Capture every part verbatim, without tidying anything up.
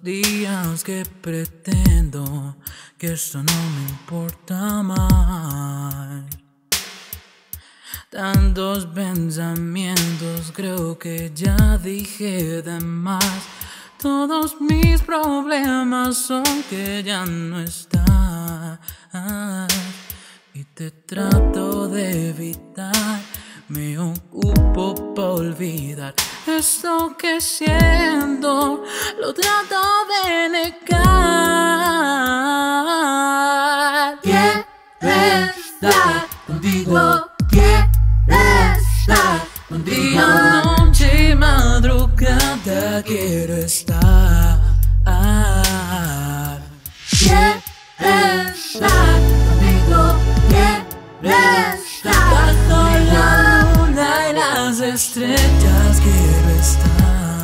días que pretendo que esto no me importa más. Tantos pensamientos, creo que ya dije de más. Todos mis problemas son que ya no estás y te trato de evitar. Me ocupo por olvidar esto que siento, lo trato de negar. Quiero estar contigo, quiero estar contigo. Día, noche y madrugada quiero estar. Quiero estar contigo, quiero estar bajo la luna y las estrellas quiero estar.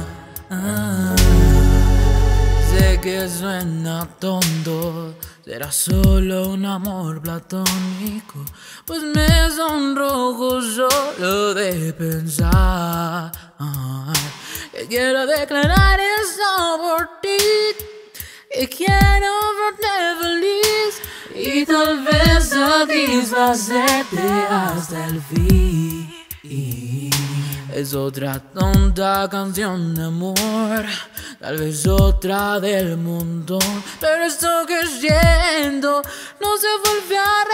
Sé que suena tonto, será solo un amor platónico, pues me sonrojo solo de pensar que quiero declarar eso por ti, que quiero verte feliz y tal vez satisfacerte hasta el fin. Es otra tonta canción de amor, tal vez otra del montón, pero esto que siento no se vuelve a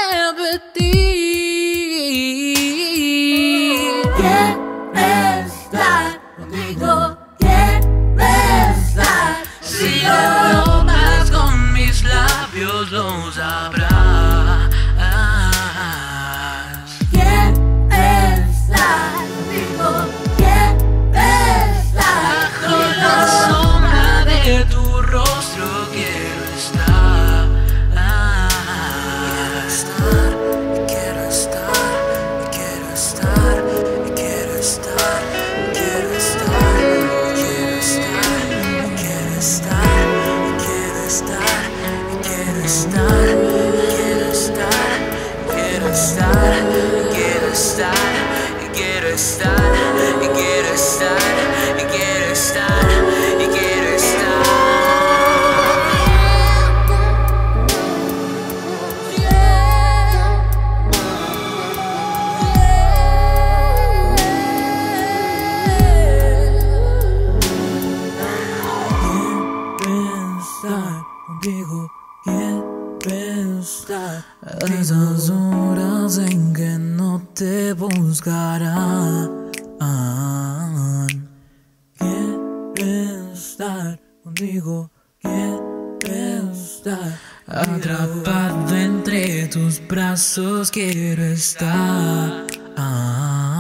repetir. Quiero estar contigo, quiero estar. Si lo notas con mis labios lo sabrás. Quiero estar contigo, quiero estar. Bajo la sombra de tu rostro quiero estar. Quiero estar, quiero estar, quiero estar, quiero estar, quiero estar, quiero estar, quiero estar, quiero estar, quiero estar, quiero estar, quiero estar, quiero estar, quiero estar, quiero estar, quiero estar. Estar contigo, quiero estar a esas horas en que no te buscarán. Quiero estar contigo, quiero estar atrapado entre tus brazos, quiero estar.